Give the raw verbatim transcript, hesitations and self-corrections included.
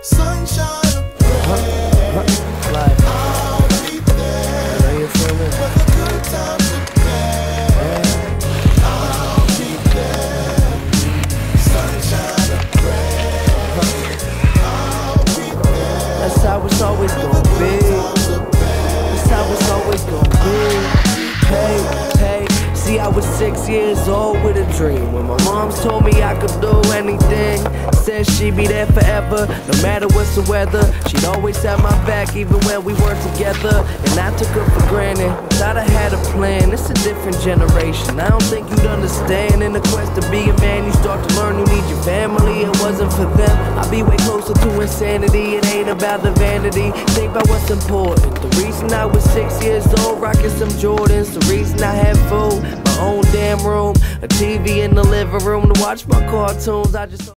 sunshine or rain, Like, I'll be there. I know you feel me. When the good times are there, I'll be there. Sunshine or rain, I'll be there. That's how it's always gonna be. That's how it's always gonna be. Hey, hey. See, I was six years old with a dream when my moms told me I could do anything. Said she'd be there forever, no matter what's the weather. She'd always have my back even when we weren't together. And I took her for granted, thought I had a plan. It's a different generation, I don't think you'd understand. In the quest to be a man, you start to learn you need your family. It wasn't for them, I'd be way closer to insanity. It ain't about the vanity, think about what's important. The reason I was six years old rocking some Jordans, the reason I had food, my own damn room, a T V in the living room to watch my cartoons. I just